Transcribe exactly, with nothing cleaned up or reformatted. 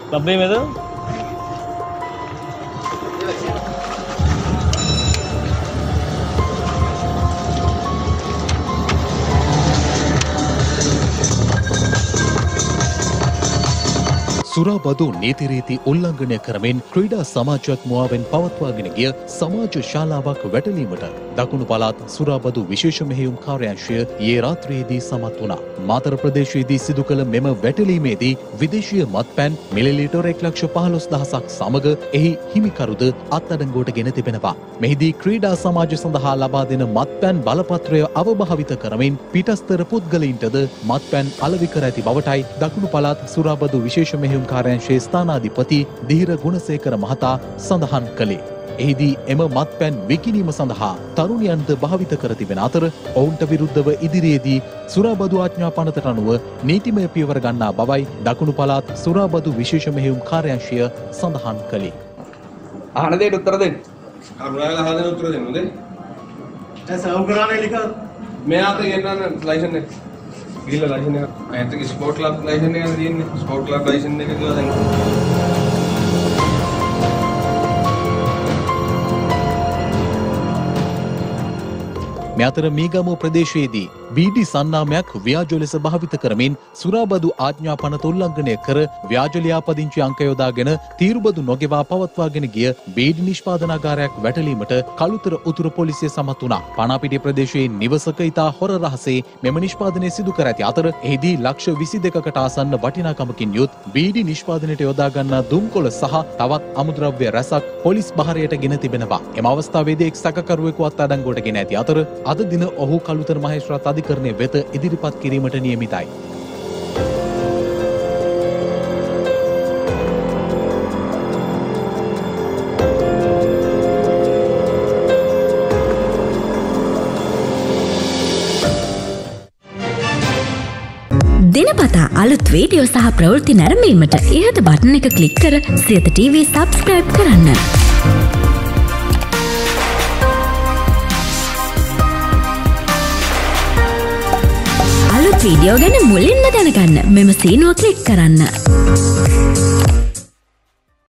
डब्बे में तो සුරාබදු නීති රීති උල්ලංඝනය කරමින් ක්‍රීඩා සමාජයක් මුවාවෙන් පවත්වාගෙන ගිය සමාජ ශාලාවක් වැටලීමට දකුණු පළාත් සුරාබදු විශේෂ මෙහෙයුම් කාර්යාංශය ඊයේ රාත්‍රියේදී සමත් වුණා. මාතර ප්‍රදේශයේදී සිදු කළ මෙම වැටලීමේදී විදේශීය මත්පැන් මිලිලීටර් එක ලක්ෂ පහළොස් දහසක් සමග එහි හිමිකරුද අත්අඩංගුවට ගෙන තිබෙනවා. මෙහිදී ක්‍රීඩා සමාජ සඳහා ලබා දෙන මත්පැන් බලපත්‍රය අවභාවිත කරමින් පිටස්තර පුද්ගලයින්ටද මත්පැන් අලෙවි කර ඇති බවටයි දකුණු පළාත් සුරාබදු විශේෂ මෙහෙයුම් කාර්යාංශයේ ස්ථානාධිපති දිහිර ගුණසේකර මහතා සඳහන් කළේ. එහිදී එම මත්පැන් විකිණීම සඳහා තරුණයන්ද භාවිත කර තිබෙන අතර ඔවුන්ට විරුද්ධව ඉදිරියේදී සුරාබදු ආඥා පනතට අනුව නීතිමය පියවර ගන්නා බවයි දකුණු පළාත් සුරාබදු විශේෂ මෙහෙයුම් කාර්යාංශය සඳහන් කළේ. අහන දෙයට උත්තර දෙන්න. කරුණාකරලා අහන දෙයට උත්තර දෙන්න නේද? දැන් සව් කරානේ ලිකා. මෙයාට ගෙන්නන්න ලයිසන් එක. ගිහලා ලයිසන් එක. අයත් ස්පෝර්ට් ක්ලබ් ලයිසන් එකක් තියෙන්නේ. ස්පෝර්ට් ක්ලබ් ලයිසන් එක කියලා දැන්. මේ අතර මීගමුව ප්‍රදේශයේදී බීඩි සන්නාමයක් ව්‍යාජ ලෙස භාවිත කරමින් සුරාබදු ආඥා පනත උල්ලංඝනය කර ව්‍යාජ ලියාපදිංචි අංක යොදාගෙන තීරුබදු නොගෙවා පවත්වාගෙන ගිය බීඩි නිෂ්පාදනාගාරයක් වැටලීමට කළුතර උතුරු පොලිසිය සමත් වුණා. පානාපිටිය ප්‍රදේශයේ නිවසක ඉතා හොර රහසේ මෙම නිෂ්පාදනය සිදු කර ඇති අතර එහිදී ලක්ෂ විසි දෙකකට ආසන්න වටිනාකමකින් යුත් බීඩි නිෂ්පාදනයට යොදා ගන්නා දුම්කොළ සහ තවත් අමුද්‍රව්‍ය රැසක් පොලිස් බහරයට ගෙන තිබෙනවා. එම අවස්ථාවේදී එක් සැකකරුවෙකු අත්අඩංගුවට ගෙන ඇති අතර අද දින ඔහු කළුතර මහේස්ත්‍රාත් අධිකරණය වෙත ඉදිරිපත් කිරීමට නියමිතයි. දිනපතා අලුත් වීඩියෝ සහ ප්‍රවෘත්ති නැරඹීමට ඉහත බටන් එක ක්ලික් කර සියත ටීවී සබ්ස්ක්‍රයිබ් කරන්න. වීඩියෝ ගැන මුලින්ම දැනගන්න මෙම සීනුව ක්ලික් කරන්න.